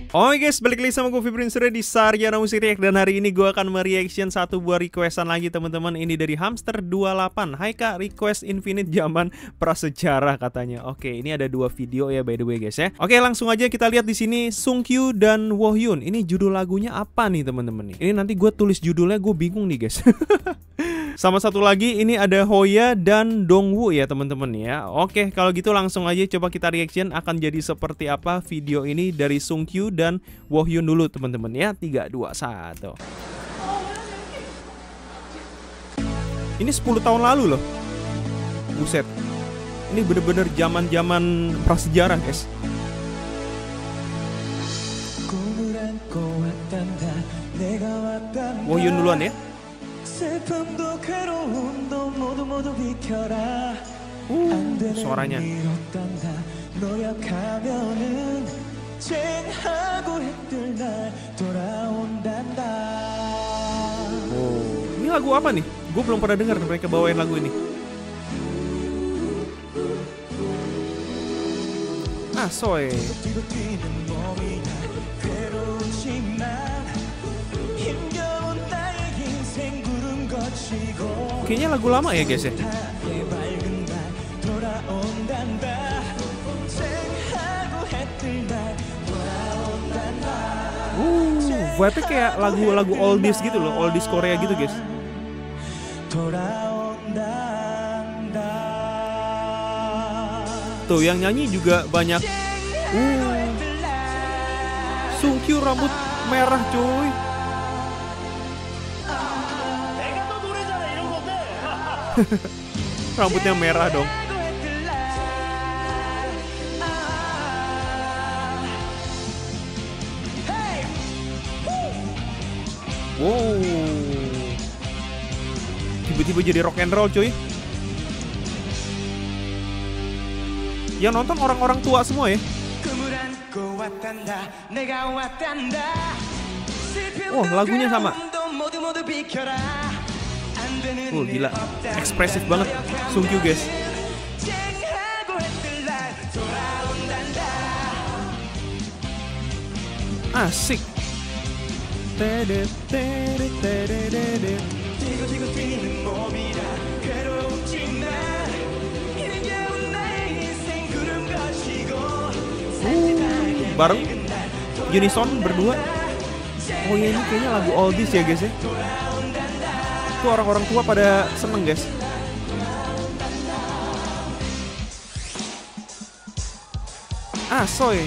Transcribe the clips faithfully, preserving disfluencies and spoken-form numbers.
Oke guys, balik lagi sama gue Fibrin Surya di Sarjana Musik React. Dan hari ini gue akan mereaction satu buah requestan lagi teman-teman. Ini dari Hamster dua puluh delapan. Hai kak, request Infinite zaman prasejarah katanya. Oke, ini ada dua video ya by the way guys ya. Oke, langsung aja kita lihat di sini Sungkyu dan Wohyun. Ini judul lagunya apa nih teman-teman nih? Ini nanti gue tulis judulnya, gue bingung nih guys. Sama satu lagi ini ada Hoya dan Dongwoo ya teman-teman ya. Oke, kalau gitu langsung aja coba kita reaction akan jadi seperti apa video ini dari Sungkyu dan Wohyun dulu teman-teman ya. Tiga, dua, satu. Ini sepuluh tahun lalu loh. Buset. Ini bener-bener zaman-zaman prasejarah guys. Wohyun duluan ya. Uh, suaranya. Oh, ini lagu apa nih? Gue belum pernah dengar mereka bawain lagu ini. Ah, soy. Kayaknya lagu lama ya guys ya. Uh, vibe-nya kayak lagu-lagu oldies gitu loh, oldies Korea gitu guys. Tuh yang nyanyi juga banyak. Uh, Sungkyu rambut merah cuy. Rambutnya merah dong. Wow. Tiba-tiba jadi rock and roll cuy. Yang nonton orang-orang tua semua ya. Oh, lagunya sama. Oh gila, ekspresif banget Sungkyu guys. Asik. Uh, bareng unison berdua. Oh ya, ini kayaknya lagu oldies ya guys ya. Itu orang-orang tua pada seneng guys. Ah, soy.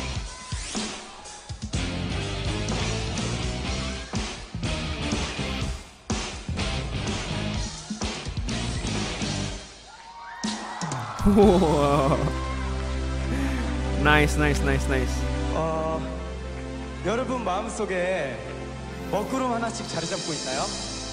Wow. Nice, nice, nice, nice. 어, 여러분 마음속에 먹구름 하나씩 자리 잡고 있나요?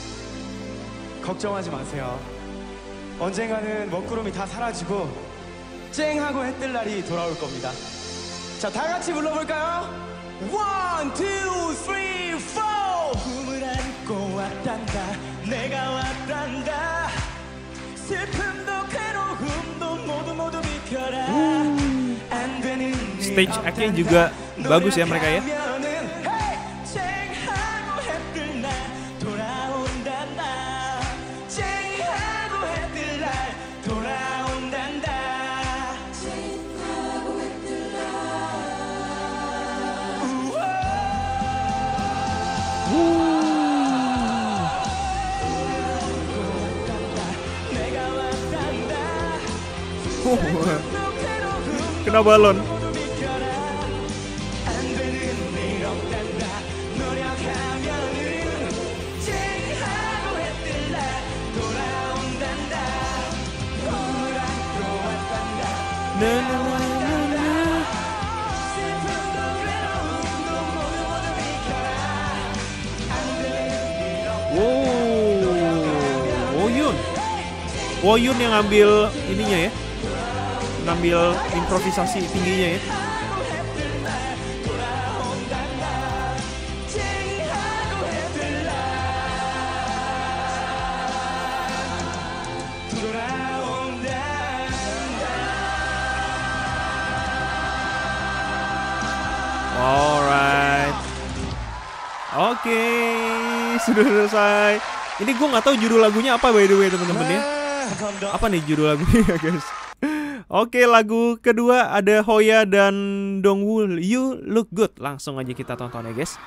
걱정하지 마세요. 언젠가는 먹구름이 다 사라지고 쨍하고 해뜰 날이 돌아올 겁니다. 자, 다 같이 불러볼까요? One, two, three, four. 꿈을 안고 왔단다. 내가 왔단다. 슬픔도 괴로움도 모두 모두 비켜라. 안 되는 Stage act-nya juga bagus ya mereka ya. Kena balon. Na, na, na, na, na. Wow, Wohyun, Wohyun yang ngambil ininya ya, ngambil improvisasi tingginya ya. Alright. Oke, sudah selesai. Ini gue nggak tahu judul lagunya apa by the way teman-teman ya. Apa nih judul lagunya guys? Oke, lagu kedua ada Hoya dan Dongwoo, You Look Good. Langsung aja kita tonton ya guys.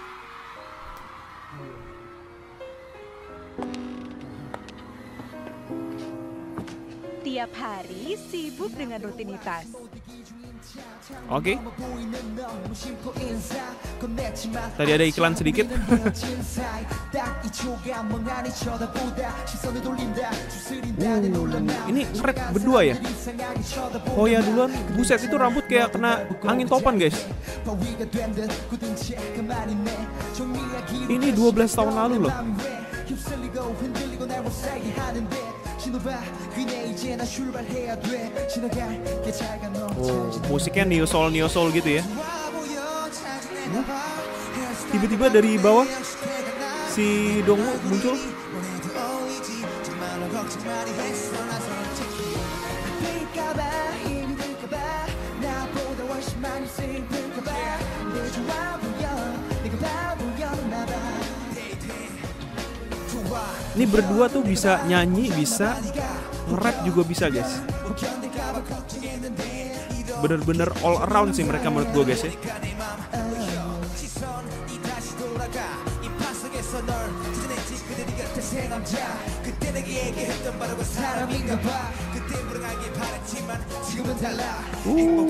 Tiap hari sibuk dengan rutinitas. Oke. Tadi ada iklan sedikit. uh, ini nge-rap berdua ya. Hoya duluan. Buset, itu rambut kayak kena angin topan guys. Ini dua belas tahun lalu loh. Oh, musiknya neo soul neo soul gitu ya. Tiba-tiba dari bawah si Dongwoo muncul. Ini berdua tuh bisa nyanyi, bisa nge-rap juga bisa guys. Bener-bener all around sih mereka menurut gue guys ya. Uh.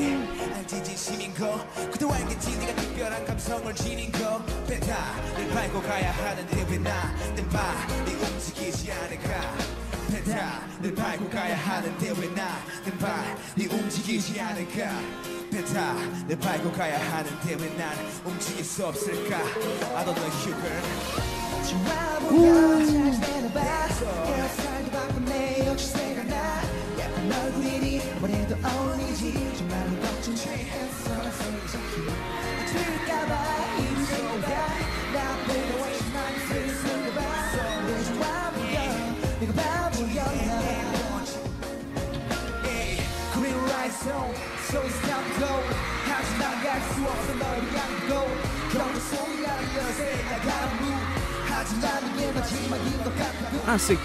Asik.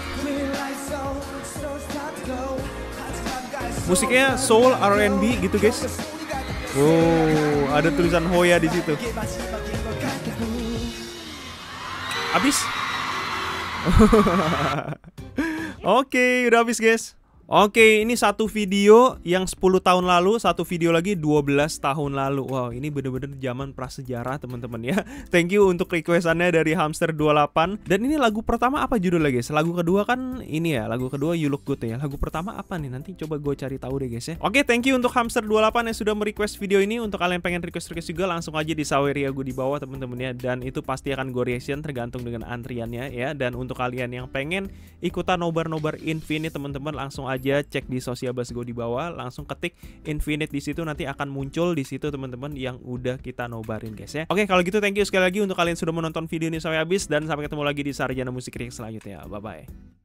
Musiknya soul R and B gitu guys. Wow, ada tulisan Hoya di situ. Habis. Oke, udah habis guys. Oke, ini satu video yang sepuluh tahun lalu, satu video lagi dua belas tahun lalu. Wow, ini bener-bener zaman prasejarah teman-teman ya. Thank you untuk requestannya dari Hamster dua puluh delapan. Dan ini lagu pertama apa judulnya guys? Lagu kedua kan ini ya, lagu kedua You Look Good ya. Lagu pertama apa nih? Nanti coba gue cari tahu deh guys ya. Oke, thank you untuk Hamster dua puluh delapan yang sudah merequest video ini. Untuk kalian pengen request-request juga langsung aja di Saweria gue di bawah teman-teman ya. Dan itu pasti akan gue reaction tergantung dengan antriannya ya. Dan untuk kalian yang pengen ikutan nobar-nobar Infinite teman-teman langsung aja aja cek di sosial bus gue di bawah, langsung ketik Infinite di situ, nanti akan muncul di situ teman-teman yang udah kita nobarin guys ya. Oke, kalau gitu thank you sekali lagi untuk kalian sudah menonton video ini sampai habis, dan sampai ketemu lagi di Sarjana Musik React selanjutnya. Bye bye.